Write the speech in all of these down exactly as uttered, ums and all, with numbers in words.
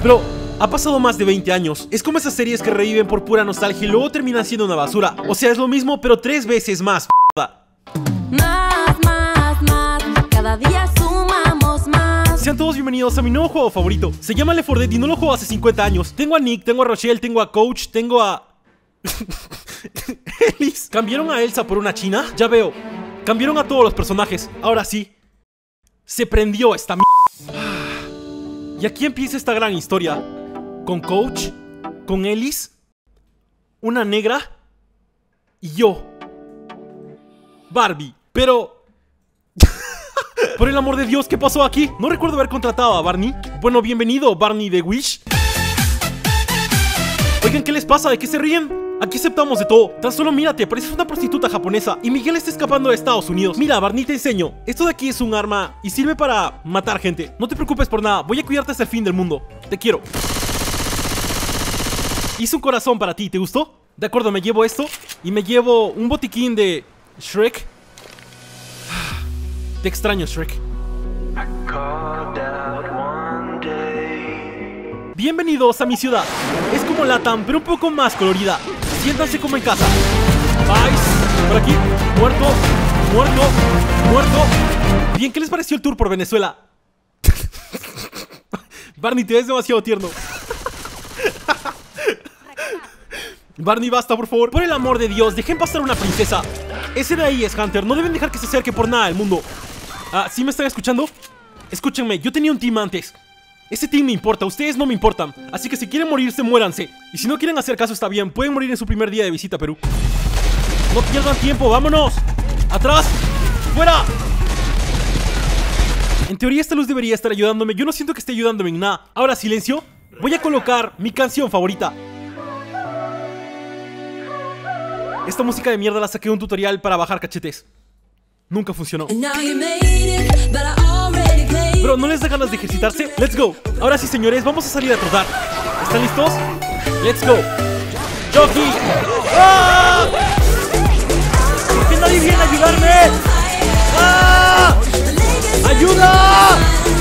Pero ha pasado más de veinte años. Es como esas series que reviven por pura nostalgia y luego terminan siendo una basura. O sea, es lo mismo, pero tres veces más. Más, más, más. Cada día sumamos más. Sean todos bienvenidos a mi nuevo juego favorito. Se llama Left four Dead y no lo juego hace cincuenta años. Tengo a Nick, tengo a Rochelle, tengo a Coach, tengo a... Ellis. ¿Cambiaron a Elsa por una china? Ya veo. Cambiaron a todos los personajes. Ahora sí. Se prendió esta m... Y aquí empieza esta gran historia. Con Coach, con Ellis, una negra y yo, Barbie. Pero... por el amor de Dios, ¿qué pasó aquí? No recuerdo haber contratado a Barney. Bueno, bienvenido, Barney de Wish. Oigan, ¿qué les pasa? ¿De qué se ríen? Aquí aceptamos de todo. Tan solo mírate, pareces una prostituta japonesa. Y Miguel está escapando de Estados Unidos. Mira, Barney, te enseño. Esto de aquí es un arma y sirve para matar gente. No te preocupes por nada, voy a cuidarte hasta el fin del mundo. Te quiero. Hice un corazón para ti, ¿te gustó? De acuerdo, me llevo esto. Y me llevo un botiquín de Shrek. Te extraño, Shrek. Bienvenidos a mi ciudad. Es como Latam, pero un poco más colorida. Siéntanse como en casa. Vais, por aquí, muerto, muerto, muerto. Bien, ¿qué les pareció el tour por Venezuela? Barney, te ves demasiado tierno. Barney, basta, por favor. Por el amor de Dios, dejen pasar una princesa. Ese de ahí es Hunter, no deben dejar que se acerque por nada del mundo. Ah, ¿sí me están escuchando? Escúchenme, yo tenía un team antes. Ese team me importa, ustedes no me importan. Así que si quieren morirse, muéranse. Y si no quieren hacer caso, está bien, pueden morir en su primer día de visita a Perú. No pierdan tiempo, vámonos. Atrás, fuera. En teoría esta luz debería estar ayudándome. Yo no siento que esté ayudándome en nada. Ahora, silencio. Voy a colocar mi canción favorita. Esta música de mierda la saqué de un tutorial para bajar cachetes. Nunca funcionó. Bro, ¿no les da ganas de ejercitarse? Let's go. Ahora sí, señores, vamos a salir a trotar. ¿Están listos? Let's go. Jockey. ¡Ah! ¿Por qué nadie viene a ayudarme? ¡Ah! ¡Ayuda!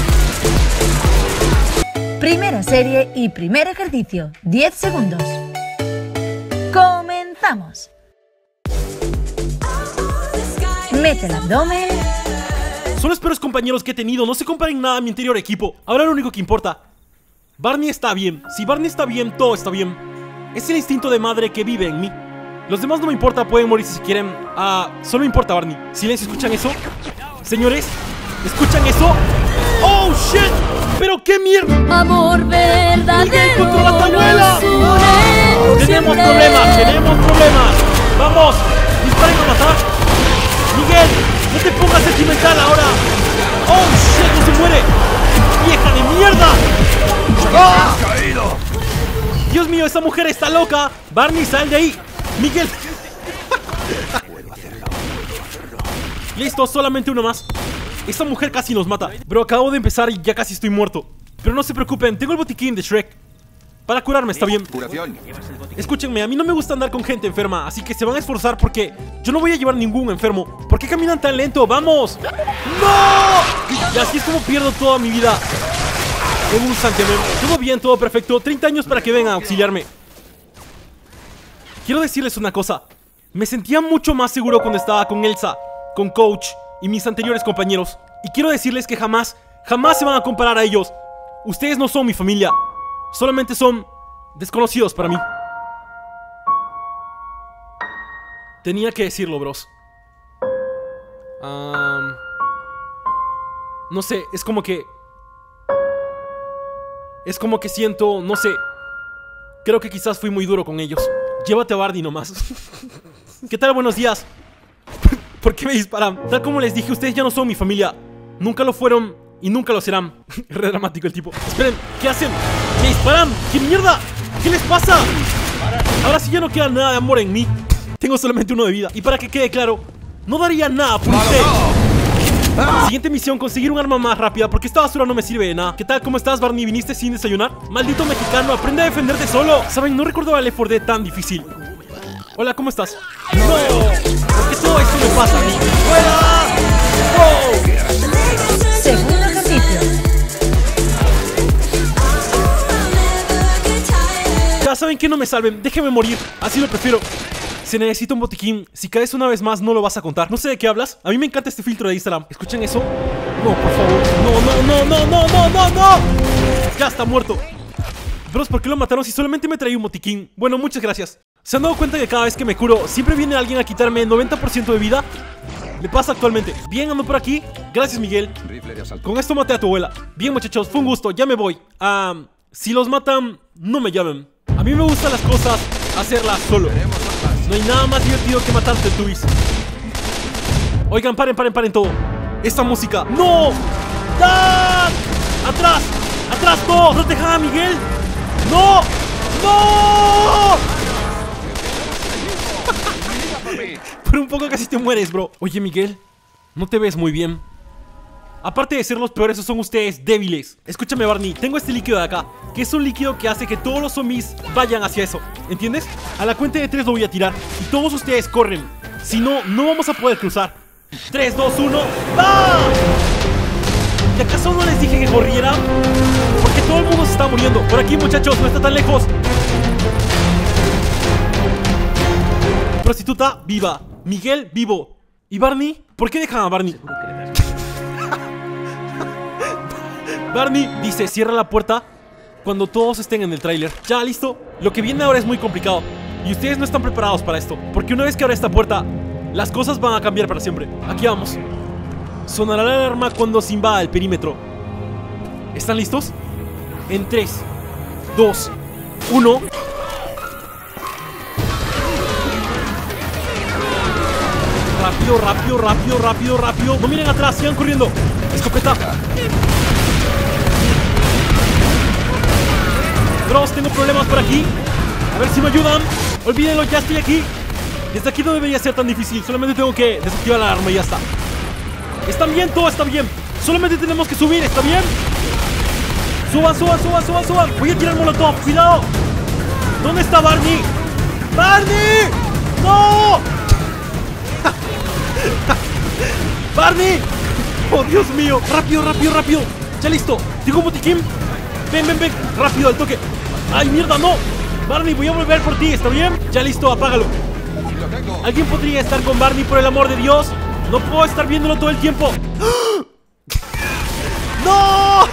Primera serie y primer ejercicio. diez segundos. Comenzamos. Mete el abdomen. Son los peores compañeros que he tenido. No se comparen nada a mi anterior equipo. Ahora lo único que importa. Barney está bien. Si Barney está bien, todo está bien. Es el instinto de madre que vive en mí. Los demás no me importa, pueden morirse si quieren. Ah, solo me importa Barney. Silencio, ¿escuchan eso? Señores, ¿escuchan eso? ¡Oh, shit! ¿Pero qué mierda? Amor verdadero. ¡Miguel contra la tabuela! ¡Ah! Tenemos problemas, tenemos problemas. ¡Vamos! ¡Disparen a matar! ¡Miguel! ¡No te pongas sentimental ahora! ¡Oh, shit! ¡No se muere! ¡Vieja de mierda! ¡Ah! ¡Dios mío! ¡Esa mujer está loca! ¡Barney, sal de ahí! ¡Miguel! Listo, solamente uno más. Esta mujer casi nos mata. Bro, acabo de empezar y ya casi estoy muerto. Pero no se preocupen, tengo el botiquín de Shrek. Para curarme, está bien. Curación. Escúchenme, a mí no me gusta andar con gente enferma, así que se van a esforzar porque yo no voy a llevar ningún enfermo. ¿Por qué caminan tan lento? ¡Vamos! ¡No! Y así es como pierdo toda mi vida en un santiamén. Todo bien, todo perfecto. treinta años para que vengan a auxiliarme. Quiero decirles una cosa. Me sentía mucho más seguro cuando estaba con Elsa, con Coach y mis anteriores compañeros. Y quiero decirles que jamás, jamás se van a comparar a ellos. Ustedes no son mi familia. Solamente son desconocidos para mí. Tenía que decirlo, bros. um, No sé, es como que Es como que siento, no sé. Creo que quizás fui muy duro con ellos. Llévate a Barney nomás. ¿Qué tal? Buenos días. ¿Por qué me disparan? Tal como les dije, ustedes ya no son mi familia. Nunca lo fueron y nunca lo serán. Re dramático el tipo. Esperen, ¿qué hacen? ¡Me disparan! ¿Qué mierda? ¿Qué les pasa? Ahora sí ya no queda nada de amor en mí. Tengo solamente uno de vida. Y para que quede claro, no daría nada por usted. Siguiente misión, conseguir un arma más rápida, porque esta basura no me sirve de nada. ¿Qué tal? ¿Cómo estás, Barney? ¿Viniste sin desayunar? Maldito mexicano, aprende a defenderte solo. Saben, no recordaba Left four Dead tan difícil. Hola, ¿cómo estás? No, porque todo esto me pasa a mí. ¡Fuera! ¡Oh! Segundo ejercicio. ¿Saben qué? No me salven, déjenme morir. Así lo prefiero. Se necesita un botiquín. Si caes una vez más, no lo vas a contar. No sé de qué hablas. A mí me encanta este filtro de Instagram. ¿Escuchan eso? No, por favor. No, no, no, no, no, no, no, no. Ya está muerto. Bros, ¿por qué lo mataron si solamente me traía un botiquín? Bueno, muchas gracias. ¿Se han dado cuenta que cada vez que me curo siempre viene alguien a quitarme noventa por ciento de vida? Le pasa actualmente. Bien, ando por aquí. Gracias, Miguel. Con esto maté a tu abuela. Bien, muchachos, fue un gusto, ya me voy. Ah, si los matan, no me llamen. A mí me gustan las cosas hacerlas solo. No hay nada más divertido que matarte, Tubis. Oigan, paren, paren, paren todo. Esta música. ¡No! ¡Dad! ¡Atrás! ¡Atrás todos! ¡No te dejan a Miguel! ¡No! ¡No! Por un poco casi te mueres, bro. Oye, Miguel, no te ves muy bien. Aparte de ser los peores, son ustedes débiles. Escúchame, Barney, tengo este líquido de acá, que es un líquido que hace que todos los zombies vayan hacia eso. ¿Entiendes? A la cuenta de tres lo voy a tirar y todos ustedes corren. Si no, no vamos a poder cruzar. tres, dos, uno, ¡va! ¿Y acaso no les dije que corrieran? Porque todo el mundo se está muriendo. Por aquí, muchachos, no está tan lejos. Prostituta, viva. Miguel, vivo. ¿Y Barney? ¿Por qué dejan a Barney? Barney dice, cierra la puerta cuando todos estén en el tráiler. Ya, listo. Lo que viene ahora es muy complicado y ustedes no están preparados para esto, porque una vez que abra esta puerta, las cosas van a cambiar para siempre. Aquí vamos. Sonará la alarma cuando se invada el perímetro. ¿Están listos? En tres, dos, uno. Rápido, rápido, rápido, rápido, rápido. No miren atrás, sigan corriendo. Escopeta. Bros, tengo problemas por aquí. A ver si me ayudan. Olvídenlo, ya estoy aquí. Desde aquí no debería ser tan difícil. Solamente tengo que desactivar la alarma y ya está. ¿Están bien? Todo está bien. Solamente tenemos que subir, ¿está bien? Suban, suban, suban, suban, suban. Voy a tirar molotov, cuidado. ¿Dónde está Barney? ¡Barney! ¡No! ¡Barney! ¡Oh, Dios mío! ¡Rápido, rápido, rápido! ¡Ya listo! ¿Tengo un botiquín? ¡Ven, ven, ven! ¡Rápido, al toque! ¡Ay, mierda, no! Barney, voy a volver por ti, ¿está bien? Ya listo, apágalo. ¿Alguien podría estar con Barney, por el amor de Dios? No puedo estar viéndolo todo el tiempo. ¡No!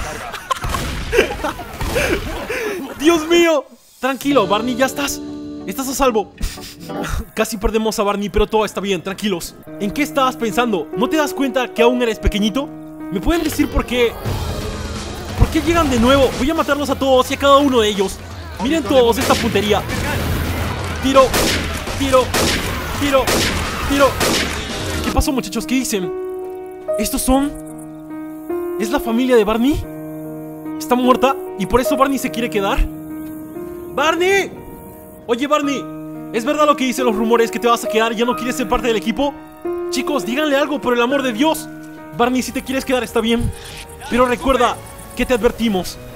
¡Dios mío! Tranquilo, Barney, ya estás. Estás a salvo. Casi perdemos a Barney, pero todo está bien, tranquilos. ¿En qué estabas pensando? ¿No te das cuenta que aún eres pequeñito? ¿Me pueden decir por qué? ¿Por qué llegan de nuevo? Voy a matarlos a todos y a cada uno de ellos. Miren todos esta puntería. Tiro, tiro, tiro, tiro. ¿Qué pasó, muchachos? ¿Qué dicen? ¿Estos son? ¿Es la familia de Barney? ¿Está muerta? ¿Y por eso Barney se quiere quedar? ¡Barney! Oye, Barney, ¿es verdad lo que dicen los rumores que te vas a quedar y ya no quieres ser parte del equipo? Chicos, díganle algo, por el amor de Dios. Barney, si te quieres quedar está bien, pero recuerda que te advertimos.